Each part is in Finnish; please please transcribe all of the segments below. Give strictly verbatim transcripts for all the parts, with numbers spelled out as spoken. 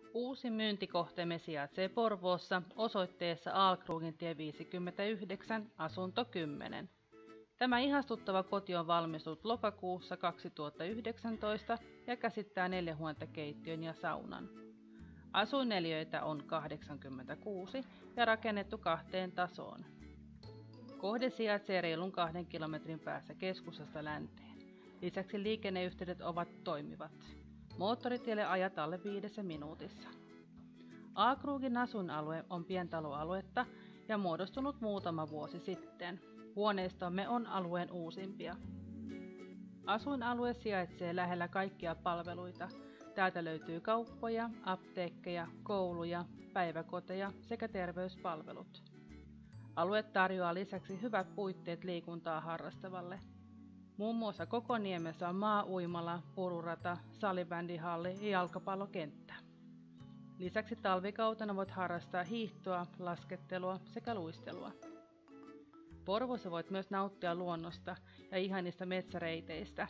Uusi myyntikohteemme sijaitsee Porvoossa osoitteessa Aalkruugintie viisikymmentäyhdeksän, asunto kymmenen. Tämä ihastuttava koti on valmistunut lokakuussa kaksituhattayhdeksäntoista ja käsittää neljähuonekeittiön ja saunan. Asuinneliöitä on kahdeksankymmentäkuusi ja rakennettu kahteen tasoon. Kohde sijaitsee reilun kahden kilometrin päässä keskustasta länteen. Lisäksi liikenneyhteydet ovat toimivat. Moottoritielle ajat alle viidessä minuutissa. Aalkruugin asuinalue on pientaloaluetta ja muodostunut muutama vuosi sitten. Huoneistomme on alueen uusimpia. Asuinalue sijaitsee lähellä kaikkia palveluita. Täältä löytyy kauppoja, apteekkeja, kouluja, päiväkoteja sekä terveyspalvelut. Alue tarjoaa lisäksi hyvät puitteet liikuntaa harrastavalle. Muun muassa Kokoniemessä on maa-uimala, pururata, salibändihalli ja jalkapallokenttä. Lisäksi talvikautena voit harrastaa hiihtoa, laskettelua sekä luistelua. Porvoossa voit myös nauttia luonnosta ja ihanista metsäreiteistä.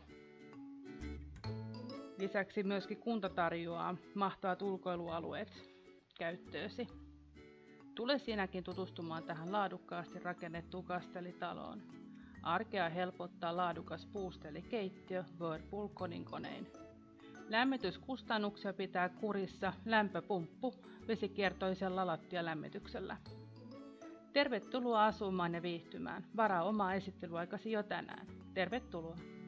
Lisäksi myöskin kunta tarjoaa mahtavat ulkoilualueet käyttöösi. Tule sinäkin tutustumaan tähän laadukkaasti rakennettuun kastellitaloon. Arkea helpottaa laadukas puustellikeittiö Whirlpool-kodinkonein. Lämmityskustannuksia pitää kurissa lämpöpumppu vesikiertoisella lattialämmityksellä. Tervetuloa asumaan ja viihtymään. Varaa oma esittelyaikasi jo tänään. Tervetuloa!